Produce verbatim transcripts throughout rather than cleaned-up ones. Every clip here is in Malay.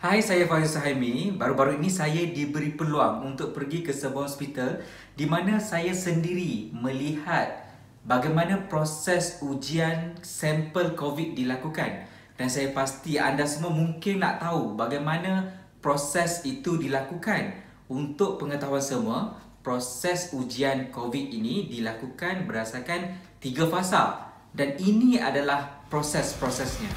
Hai, saya Faiz Suhaimi. Baru-baru ini saya diberi peluang untuk pergi ke sebuah hospital di mana saya sendiri melihat bagaimana proses ujian sampel COVID dilakukan. Dan saya pasti anda semua mungkin nak tahu bagaimana proses itu dilakukan. Untuk pengetahuan semua, proses ujian COVID ini dilakukan berdasarkan tiga fasa. Dan ini adalah proses-prosesnya.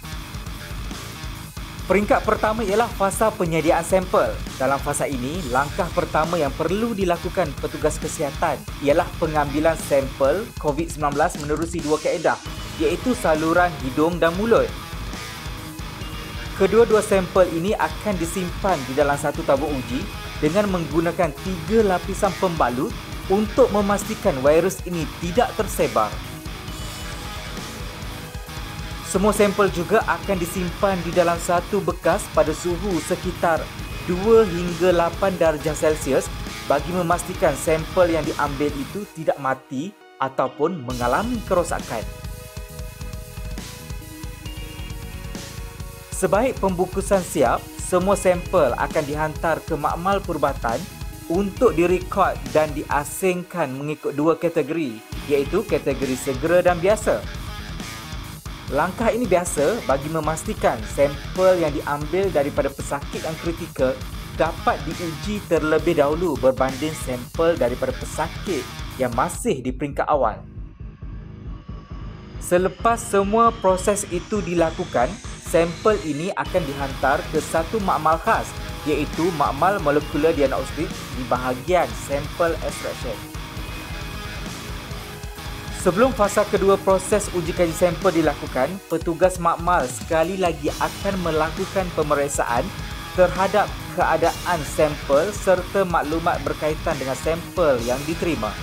Peringkat pertama ialah fasa penyediaan sampel. Dalam fasa ini, langkah pertama yang perlu dilakukan petugas kesihatan ialah pengambilan sampel COVID sembilan belas menerusi dua kaedah, iaitu saluran hidung dan mulut. Kedua-dua sampel ini akan disimpan di dalam satu tabung uji dengan menggunakan tiga lapisan pembalut untuk memastikan virus ini tidak tersebar. Semua sampel juga akan disimpan di dalam satu bekas pada suhu sekitar dua hingga lapan darjah Celsius bagi memastikan sampel yang diambil itu tidak mati ataupun mengalami kerosakan. Sebaik pembungkusan siap, semua sampel akan dihantar ke makmal perubatan untuk direkod dan diasingkan mengikut dua kategori, iaitu kategori segera dan biasa. Langkah ini biasa bagi memastikan sampel yang diambil daripada pesakit yang kritikal dapat diuji terlebih dahulu berbanding sampel daripada pesakit yang masih di peringkat awal. Selepas semua proses itu dilakukan, sampel ini akan dihantar ke satu makmal khas, iaitu makmal molekular diagnostik di bahagian sampel extraction. Sebelum fasa kedua proses uji kaji sampel dilakukan, petugas makmal sekali lagi akan melakukan pemeriksaan terhadap keadaan sampel serta maklumat berkaitan dengan sampel yang diterima.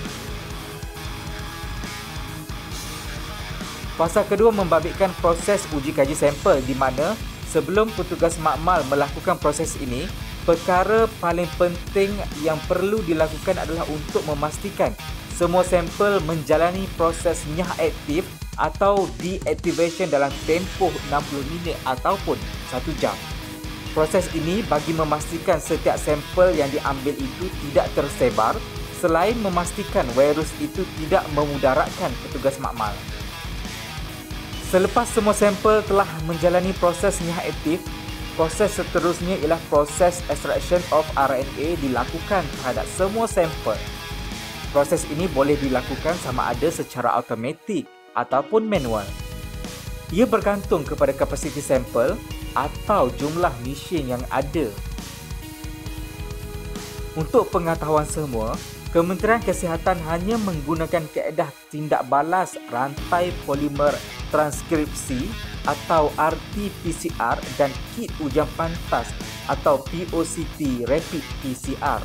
Fasa kedua membabitkan proses uji kaji sampel di mana sebelum petugas makmal melakukan proses ini, perkara paling penting yang perlu dilakukan adalah untuk memastikan semua sampel menjalani proses nyah aktif atau deactivation dalam tempoh enam puluh minit ataupun satu jam. Proses ini bagi memastikan setiap sampel yang diambil itu tidak tersebar selain memastikan virus itu tidak memudaratkan petugas makmal. Selepas semua sampel telah menjalani proses nyah aktif, proses seterusnya ialah proses extraction of R N A dilakukan terhadap semua sampel. Proses ini boleh dilakukan sama ada secara automatik ataupun manual. Ia bergantung kepada kapasiti sampel atau jumlah mesin yang ada. Untuk pengetahuan semua, Kementerian Kesihatan hanya menggunakan kaedah tindak balas rantai polimer transkripsi atau R T P C R dan kit ujian pantas atau P O C T Rapid P C R.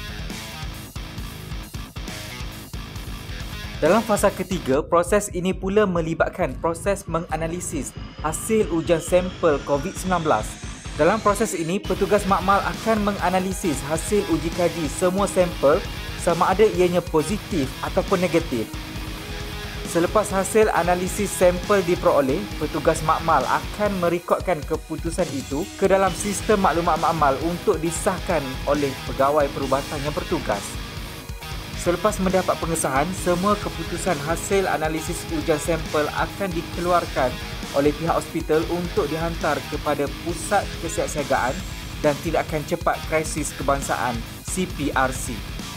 Dalam fasa ketiga, proses ini pula melibatkan proses menganalisis hasil ujian sampel COVID sembilan belas. Dalam proses ini, petugas makmal akan menganalisis hasil uji kaji semua sampel sama ada ianya positif ataupun negatif. Selepas hasil analisis sampel diperoleh, petugas makmal akan merekodkan keputusan itu ke dalam sistem maklumat makmal untuk disahkan oleh pegawai perubatan yang bertugas. Selepas mendapat pengesahan, semua keputusan hasil analisis ujian sampel akan dikeluarkan oleh pihak hospital untuk dihantar kepada Pusat Kesiapsiagaan dan Tindakan Cepat Krisis Kebangsaan C P R C.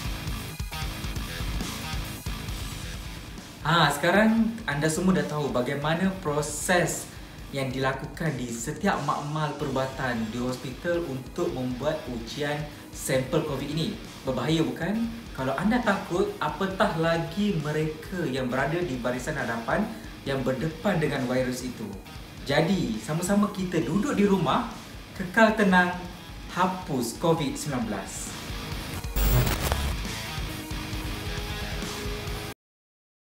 Ha, sekarang anda semua dah tahu bagaimana proses yang dilakukan di setiap makmal perubatan di hospital untuk membuat ujian sampel COVID ini. Berbahaya bukan? Kalau anda takut, apatah lagi mereka yang berada di barisan hadapan yang berdepan dengan virus itu. Jadi, sama-sama kita duduk di rumah, kekal tenang, hapus COVID sembilan belas.